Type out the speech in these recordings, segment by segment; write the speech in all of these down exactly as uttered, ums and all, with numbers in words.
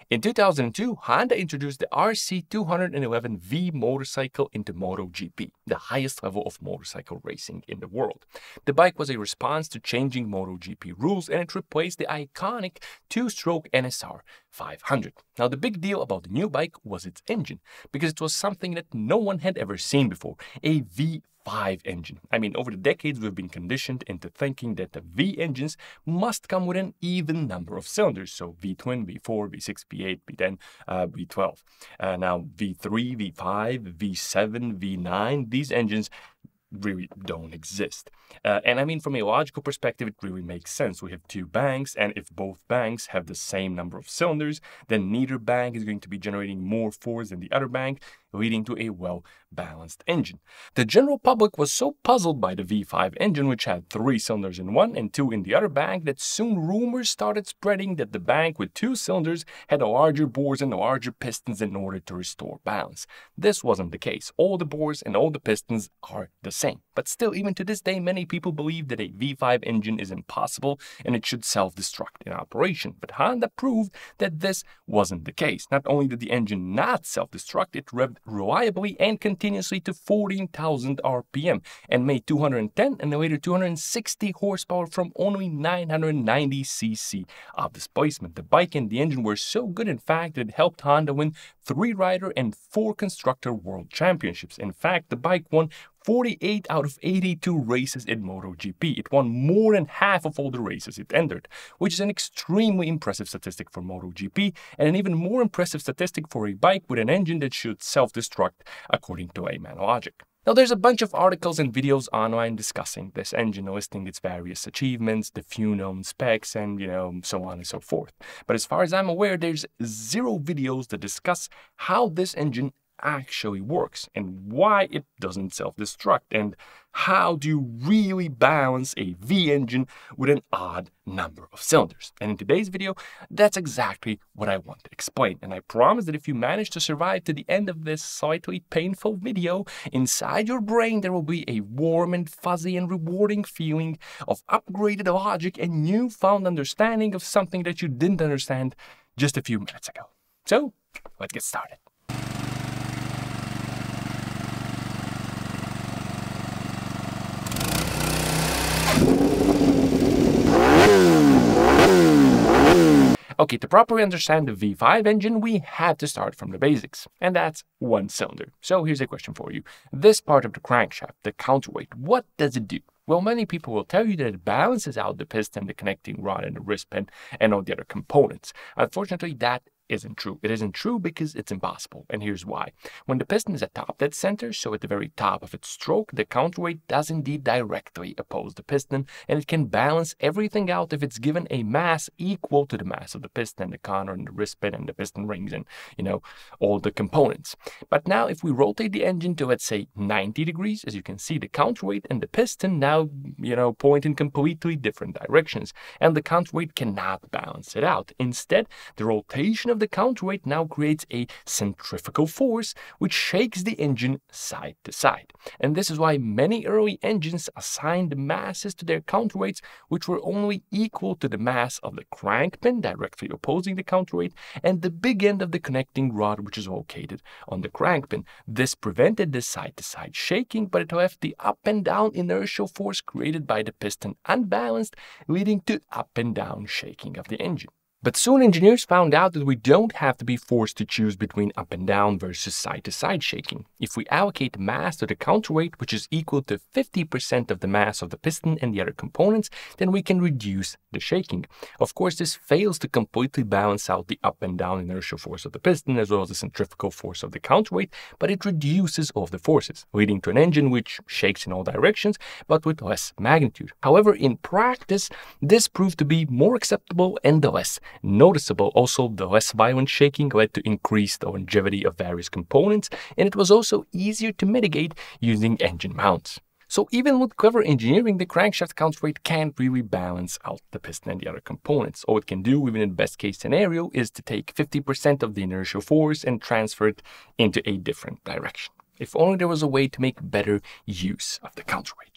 In two thousand two, Honda introduced the R C two eleven V motorcycle into Moto G P, the highest level of motorcycle racing in the world. The bike was a response to changing Moto G P rules, and it replaced the iconic two-stroke N S R five hundred. Now, the big deal about the new bike was its engine, because it was something that no one had ever seen before, a V five engine. I mean, over the decades, we've been conditioned into thinking that the V engines must come with an even number of cylinders. So V twin, V four, V six, V eight, V ten, uh, V twelve. Uh, now, V three, V five, V seven, V nine, these engines really don't exist. Uh, and I mean, from a logical perspective, it really makes sense. We have two banks, and if both banks have the same number of cylinders, then neither bank is going to be generating more force than the other bank, leading to a well-balanced engine. The general public was so puzzled by the V five engine, which had three cylinders in one and two in the other bank, that soon rumors started spreading that the bank with two cylinders had larger bores and larger pistons in order to restore balance. This wasn't the case. All the bores and all the pistons are the same. But still, even to this day, many people believe that a V five engine is impossible and it should self-destruct in operation. But Honda proved that this wasn't the case. Not only did the engine not self-destruct, it revved reliably and continuously to fourteen thousand R P M and made two hundred ten and later two hundred sixty horsepower from only nine hundred ninety c c of displacement. The bike and the engine were so good, in fact, that it helped Honda win three rider and four constructor world championships. In fact, the bike won forty-eight out of eighty-two races in Moto G P. It won more than half of all the races it entered, which is an extremely impressive statistic for Moto G P and an even more impressive statistic for a bike with an engine that should self-destruct according to layman logic. Now, there's a bunch of articles and videos online discussing this engine, listing its various achievements, the few known specs, and, you know, so on and so forth. But as far as I'm aware, there's zero videos that discuss how this engine actually works and why it doesn't self-destruct, and how do you really balance a V engine with an odd number of cylinders. And in today's video, that's exactly what I want to explain. And I promise that if you manage to survive to the end of this slightly painful video, inside your brain there will be a warm and fuzzy and rewarding feeling of upgraded logic and newfound understanding of something that you didn't understand just a few minutes ago. So, let's get started. Okay, to properly understand the V five engine, we had to start from the basics, and that's one cylinder. So here's a question for you. This part of the crankshaft, the counterweight, what does it do? Well, many people will tell you that it balances out the piston, the connecting rod, and the wrist pin, and all the other components. Unfortunately, that isn't true. It isn't true because it's impossible, and here's why. When the piston is atop that center, so at the very top of its stroke, the counterweight does indeed directly oppose the piston, and it can balance everything out if it's given a mass equal to the mass of the piston, the conner, and the wrist pin, and the piston rings, and, you know, all the components. But now, if we rotate the engine to, let's say, ninety degrees, as you can see, the counterweight and the piston now, you know, point in completely different directions, and the counterweight cannot balance it out. Instead, the rotation of the counterweight now creates a centrifugal force which shakes the engine side to side. And this is why many early engines assigned masses to their counterweights which were only equal to the mass of the crank pin directly opposing the counterweight and the big end of the connecting rod which is located on the crank pin. This prevented the side to side shaking, but it left the up and down inertial force created by the piston unbalanced, leading to up and down shaking of the engine. But soon engineers found out that we don't have to be forced to choose between up and down versus side-to-side shaking. If we allocate mass to the counterweight, which is equal to fifty percent of the mass of the piston and the other components, then we can reduce the shaking. Of course, this fails to completely balance out the up and down inertial force of the piston as well as the centrifugal force of the counterweight, but it reduces all of the forces, leading to an engine which shakes in all directions, but with less magnitude. However, in practice, this proved to be more acceptable and less noticeable. Also, the less violent shaking led to increased longevity of various components, and it was also easier to mitigate using engine mounts. So even with clever engineering, the crankshaft counterweight can't really balance out the piston and the other components. All it can do, even in the best case scenario, is to take fifty percent of the inertial force and transfer it into a different direction. If only there was a way to make better use of the counterweight.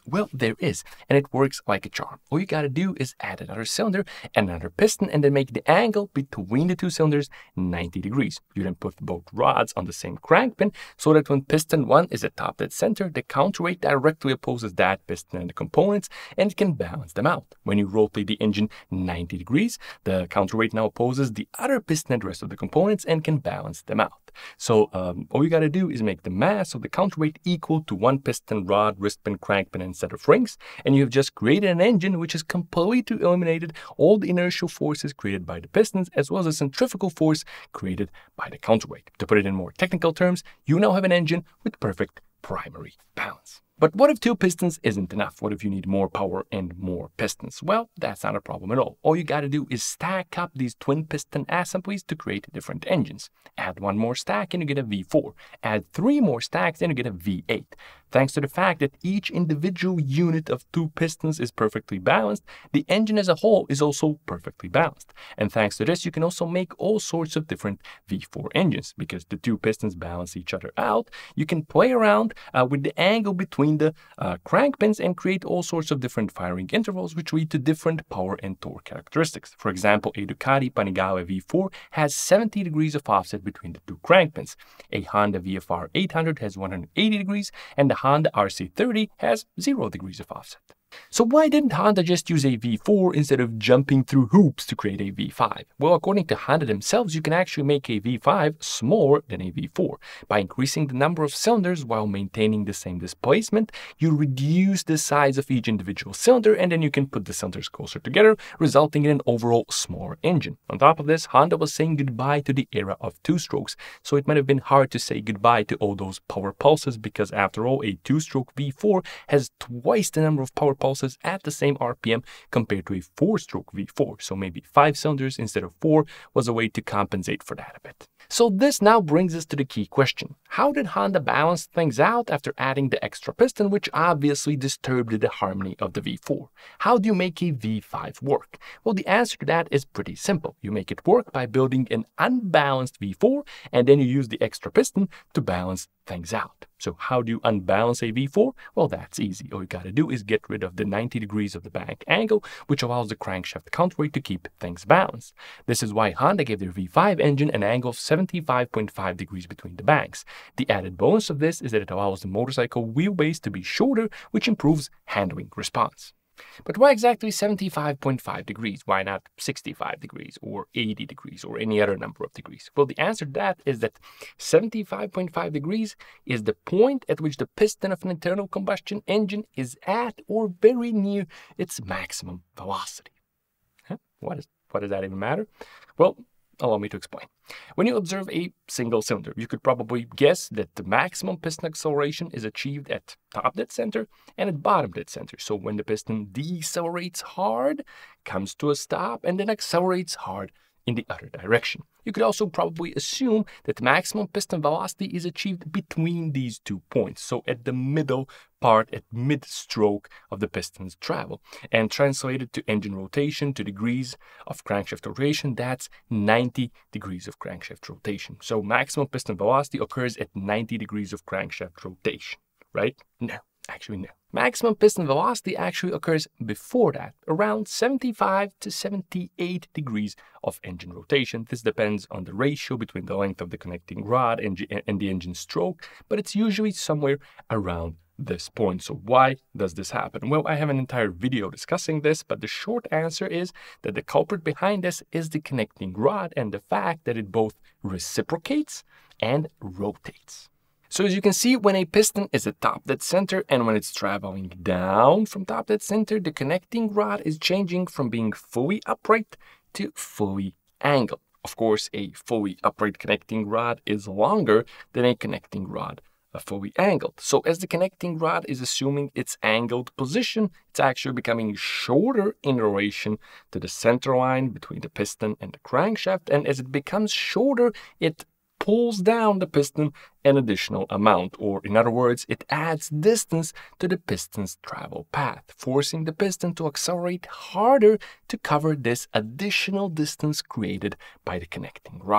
Well, there is, and it works like a charm. All you gotta do is add another cylinder and another piston and then make the angle between the two cylinders ninety degrees. You then put both rods on the same crank pin so that when piston one is at top dead center, the counterweight directly opposes that piston and the components and it can balance them out. When you rotate the engine ninety degrees, the counterweight now opposes the other piston and the rest of the components and can balance them out. So um, all you gotta do is make the mass of the counterweight equal to one piston, rod, wrist pin, crank pin, and set of rings, and you have just created an engine which has completely eliminated all the inertial forces created by the pistons as well as the centrifugal force created by the counterweight. To put it in more technical terms, you now have an engine with perfect primary balance. But what if two pistons isn't enough? What if you need more power and more pistons? Well, that's not a problem at all. All you gotta do is stack up these twin piston assemblies to create different engines. Add one more stack and you get a V four. Add three more stacks and you get a V eight. Thanks to the fact that each individual unit of two pistons is perfectly balanced, the engine as a whole is also perfectly balanced. And thanks to this, you can also make all sorts of different V four engines. Because the two pistons balance each other out, you can play around uh, with the angle between the uh, crank pins and create all sorts of different firing intervals which lead to different power and torque characteristics. For example, a Ducati Panigale V four has seventy degrees of offset between the two crank pins. A Honda V F R eight hundred has one hundred eighty degrees and the Honda R C thirty has zero degrees of offset. So why didn't Honda just use a V four instead of jumping through hoops to create a V five? Well, according to Honda themselves, you can actually make a V five smaller than a V four. By increasing the number of cylinders while maintaining the same displacement, you reduce the size of each individual cylinder and then you can put the cylinders closer together, resulting in an overall smaller engine. On top of this, Honda was saying goodbye to the era of two-strokes, so it might have been hard to say goodbye to all those power pulses because after all, a two-stroke V four has twice the number of power pulses at the same R P M compared to a four-stroke V four, so maybe five cylinders instead of four was a way to compensate for that a bit. So this now brings us to the key question. How did Honda balance things out after adding the extra piston, which obviously disturbed the harmony of the V four? How do you make a V five work? Well, the answer to that is pretty simple. You make it work by building an unbalanced V four and then you use the extra piston to balance things out. So how do you unbalance a V four? Well, that's easy. All you gotta do is get rid of the ninety degrees of the bank angle, which allows the crankshaft counterweight to keep things balanced. This is why Honda gave their V five engine an angle of seventy-five point five degrees between the banks. The added bonus of this is that it allows the motorcycle wheelbase to be shorter, which improves handling response. But why exactly seventy-five point five degrees? Why not sixty-five degrees or eighty degrees or any other number of degrees? Well, the answer to that is that seventy-five point five degrees is the point at which the piston of an internal combustion engine is at or very near its maximum velocity. Huh? What, is, what does that even matter? Well, allow me to explain. When you observe a single cylinder, you could probably guess that the maximum piston acceleration is achieved at top dead center and at bottom dead center. So when the piston decelerates hard, comes to a stop, and then accelerates hard in the other direction. You could also probably assume that the maximum piston velocity is achieved between these two points, so at the middle part, at mid-stroke of the piston's travel. And translated to engine rotation, to degrees of crankshaft rotation, that's ninety degrees of crankshaft rotation. So maximum piston velocity occurs at ninety degrees of crankshaft rotation, right? No, actually no. Maximum piston velocity actually occurs before that, around seventy-five to seventy-eight degrees of engine rotation. This depends on the ratio between the length of the connecting rod and, and the engine stroke, but it's usually somewhere around this point. So why does this happen? Well, I have an entire video discussing this, but the short answer is that the culprit behind this is the connecting rod and the fact that it both reciprocates and rotates. So as you can see, when a piston is at top dead center and when it's traveling down from top dead center, the connecting rod is changing from being fully upright to fully angled. Of course, a fully upright connecting rod is longer than a connecting rod uh, fully angled. So as the connecting rod is assuming its angled position, it's actually becoming shorter in relation to the center line between the piston and the crankshaft. And as it becomes shorter, it pulls down the piston an additional amount, or in other words, it adds distance to the piston's travel path, forcing the piston to accelerate harder to cover this additional distance created by the connecting rod.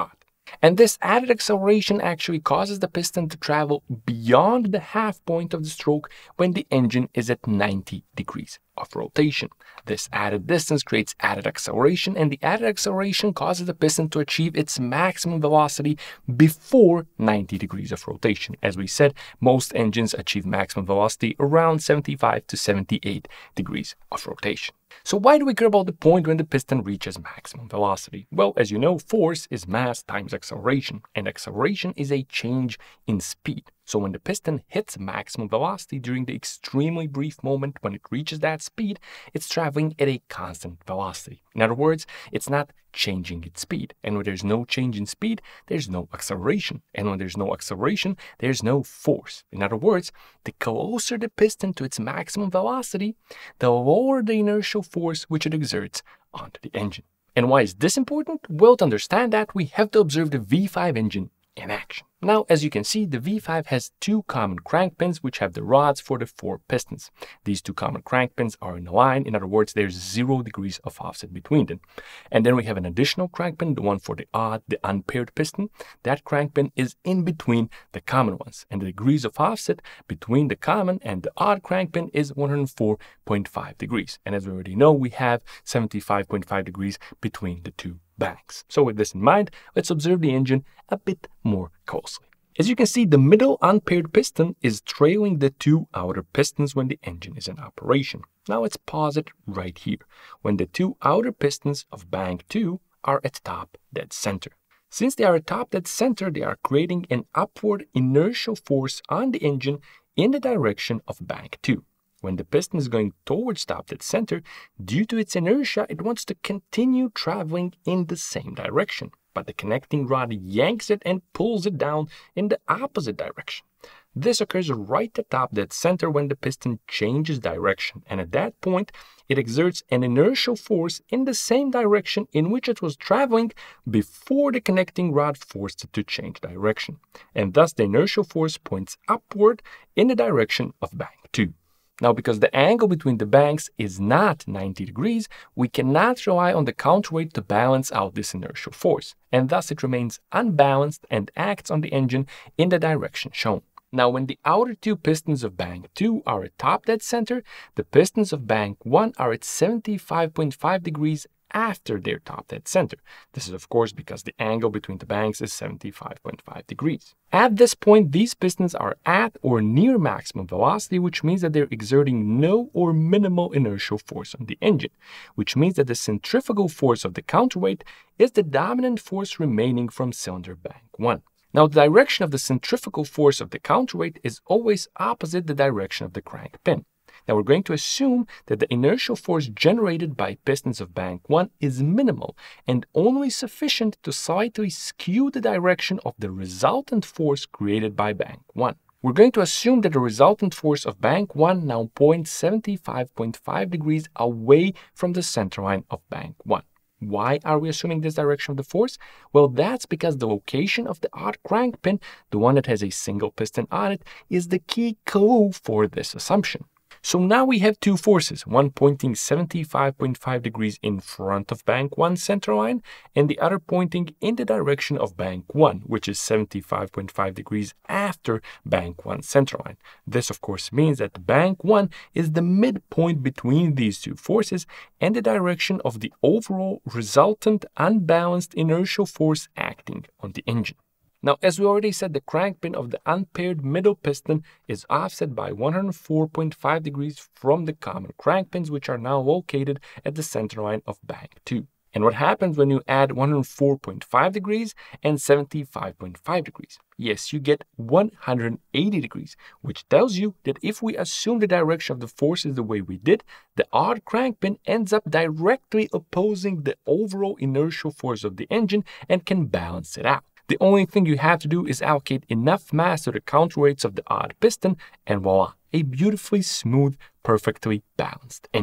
And this added acceleration actually causes the piston to travel beyond the half point of the stroke when the engine is at ninety degrees of rotation. This added distance creates added acceleration, and the added acceleration causes the piston to achieve its maximum velocity before ninety degrees of rotation. As we said, most engines achieve maximum velocity around seventy-five to seventy-eight degrees of rotation. So why do we care about the point when the piston reaches maximum velocity? Well, as you know, force is mass times acceleration, and acceleration is a change in speed. So when the piston hits maximum velocity during the extremely brief moment when it reaches that speed, it's traveling at a constant velocity. In other words, it's not changing its speed. And when there's no change in speed, there's no acceleration. And when there's no acceleration, there's no force. In other words, the closer the piston to its maximum velocity, the lower the inertial force which it exerts onto the engine. And why is this important? Well, to understand that, we have to observe the V five engine in action. Now, as you can see, the V five has two common crank pins which have the rods for the four pistons. These two common crank pins are in a line. In other words, there's zero degrees of offset between them. And then we have an additional crank pin, the one for the odd, the unpaired piston. That crank pin is in between the common ones. And the degrees of offset between the common and the odd crank pin is one hundred four point five degrees. And as we already know, we have seventy-five point five degrees between the two banks. So with this in mind, let's observe the engine a bit more closely. As you can see, the middle unpaired piston is trailing the two outer pistons when the engine is in operation. Now let's pause it right here, when the two outer pistons of bank two are at top dead center. Since they are at top dead center, they are creating an upward inertial force on the engine in the direction of bank two. When the piston is going towards top dead center, due to its inertia, it wants to continue traveling in the same direction. But the connecting rod yanks it and pulls it down in the opposite direction. This occurs right at top dead center when the piston changes direction, and at that point, it exerts an inertial force in the same direction in which it was traveling before the connecting rod forced it to change direction. And thus, the inertial force points upward in the direction of bank two. Now, because the angle between the banks is not ninety degrees, we cannot rely on the counterweight to balance out this inertial force, and thus it remains unbalanced and acts on the engine in the direction shown. Now, when the outer two pistons of bank two are at top dead center, the pistons of bank one are at seventy-five point five degrees after their top dead center. This is of course because the angle between the banks is seventy-five point five degrees. At this point, these pistons are at or near maximum velocity, which means that they're exerting no or minimal inertial force on the engine, which means that the centrifugal force of the counterweight is the dominant force remaining from cylinder bank one. Now, the direction of the centrifugal force of the counterweight is always opposite the direction of the crank pin. Now, we're going to assume that the inertial force generated by pistons of bank one is minimal and only sufficient to slightly skew the direction of the resultant force created by bank one. We're going to assume that the resultant force of bank one now points seventy-five point five degrees away from the center line of bank one. Why are we assuming this direction of the force? Well, that's because the location of the odd crank pin, the one that has a single piston on it, is the key clue for this assumption. So now we have two forces, one pointing seventy-five point five degrees in front of bank one center line, and the other pointing in the direction of bank one, which is seventy-five point five degrees after bank one center line. This, of course, means that bank one is the midpoint between these two forces and the direction of the overall resultant unbalanced inertial force acting on the engine. Now, as we already said, the crank pin of the unpaired middle piston is offset by one hundred four point five degrees from the common crank pins, which are now located at the center line of bank two. And what happens when you add one hundred four point five degrees and seventy-five point five degrees? Yes, you get one hundred eighty degrees, which tells you that if we assume the direction of the force is the way we did, the odd crank pin ends up directly opposing the overall inertial force of the engine and can balance it out. The only thing you have to do is allocate enough mass to the counterweights of the odd piston, and voila, a beautifully smooth, perfectly balanced engine.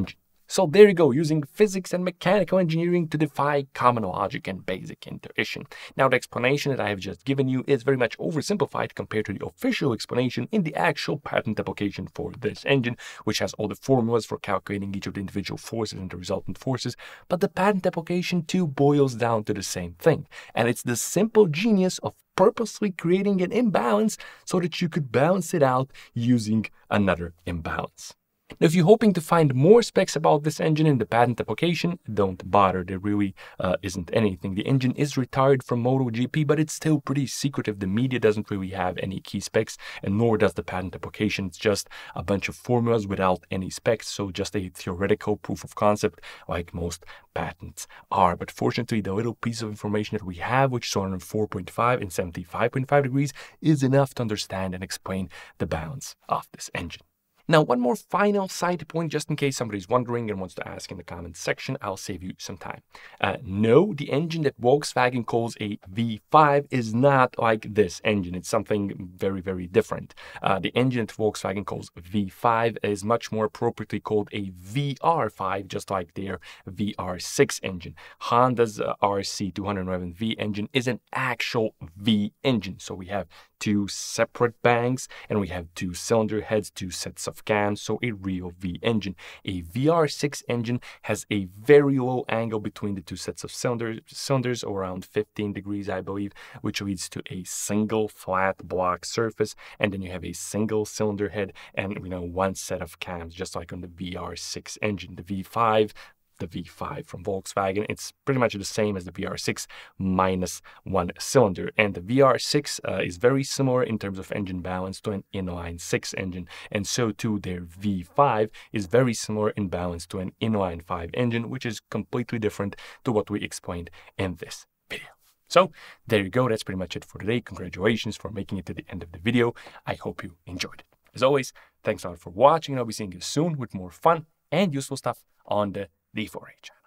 So there you go, using physics and mechanical engineering to defy common logic and basic intuition. Now, the explanation that I have just given you is very much oversimplified compared to the official explanation in the actual patent application for this engine, which has all the formulas for calculating each of the individual forces and the resultant forces. But the patent application too boils down to the same thing. And it's the simple genius of purposely creating an imbalance so that you could balance it out using another imbalance. Now, if you're hoping to find more specs about this engine in the patent application, don't bother. There really uh, isn't anything. The engine is retired from MotoGP, but it's still pretty secretive. The media doesn't really have any key specs, and nor does the patent application. It's just a bunch of formulas without any specs, so just a theoretical proof of concept like most patents are. But fortunately, the little piece of information that we have, which is one hundred four point five and seventy-five point five degrees, is enough to understand and explain the balance of this engine. Now, one more final side point, just in case somebody's wondering and wants to ask in the comments section, I'll save you some time. Uh, no, the engine that Volkswagen calls a V five is not like this engine. It's something very, very different. Uh, the engine that Volkswagen calls V five is much more appropriately called a V R five, just like their V R six engine. Honda's uh, R C two eleven V engine is an actual V engine. So we have two separate banks, and we have two cylinder heads, two sets of cams, so a real V engine. A V R six engine has a very low angle between the two sets of cylinders, cylinders around fifteen degrees, I believe, which leads to a single flat block surface, and then you have a single cylinder head and, you know, one set of cams, just like on the V R six engine. The V five the V five from Volkswagen, it's pretty much the same as the V R six minus one cylinder. And the V R six uh, is very similar in terms of engine balance to an inline six engine. And so too their V five is very similar in balance to an inline five engine, which is completely different to what we explained in this video. So there you go. That's pretty much it for today. Congratulations for making it to the end of the video. I hope you enjoyed it. As always, thanks a lot for watching, and I'll be seeing you soon with more fun and useful stuff on the D four H.